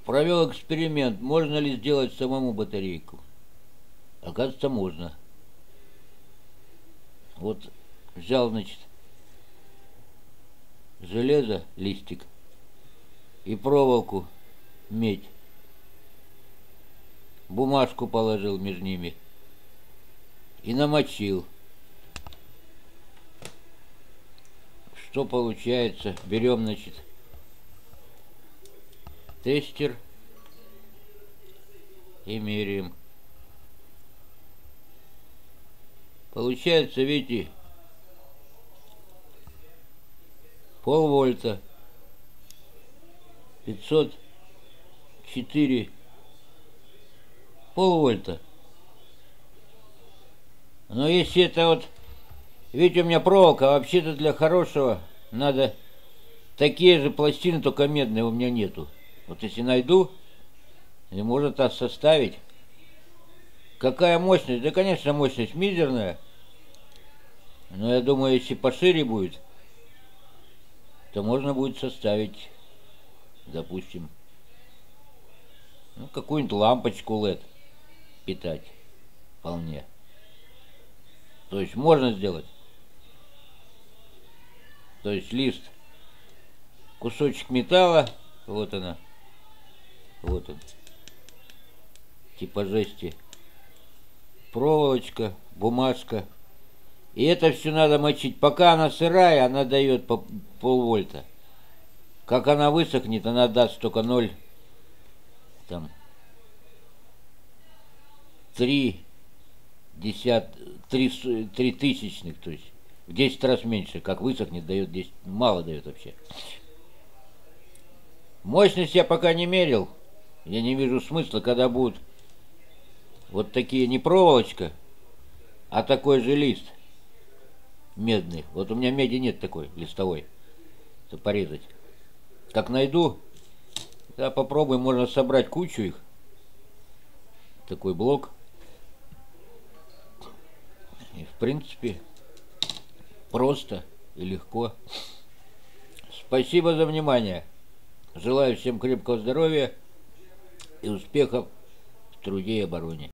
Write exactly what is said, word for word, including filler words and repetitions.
Провел эксперимент, можно ли сделать самому батарейку. Оказывается, можно. Вот взял, значит, железо, листик и проволоку, медь. Бумажку положил между ними и намочил. Что получается? Берем, значит, тестер и меряем. Получается, видите, полвольта, пятьсот четыре, полвольта. Но если это вот, видите, у меня проволока, а вообще-то для хорошего надо такие же пластины, только медные у меня нету. Вот если найду, и можно так составить. Какая мощность? Да, конечно, мощность мизерная. Но я думаю, если пошире будет, то можно будет составить, допустим, ну, какую-нибудь лампочку эл и ди питать вполне. То есть можно сделать. То есть лист, кусочек металла, вот она, вот он, типа жести, проволочка, бумажка. И это все надо мочить. Пока она сырая, она дает по полвольта. Как она высохнет, она даст только ноль, там, три десят, три, три тысячных, то есть в десять раз меньше. Как высохнет, дает десять, мало дает вообще. Мощность я пока не мерил. Я не вижу смысла, когда будут вот такие, не проволочка, а такой же лист медный. Вот у меня меди нет такой, листовой, чтобы порезать. Как найду, да, попробуем, можно собрать кучу их. Такой блок. И в принципе просто и легко. Спасибо за внимание. Желаю всем крепкого здоровья и успехов в труде и обороне.